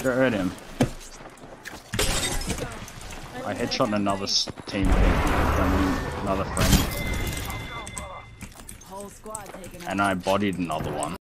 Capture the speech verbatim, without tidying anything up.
hurt him. I headshot another teammate from another friend. And I bodied another one.